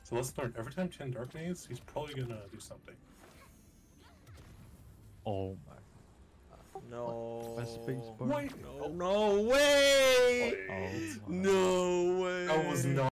So let's learn. Every time Tin Dark nades, he's probably gonna do something. Oh my. No. My space bar. Wait. No, no way! Oh my. No way! That was not.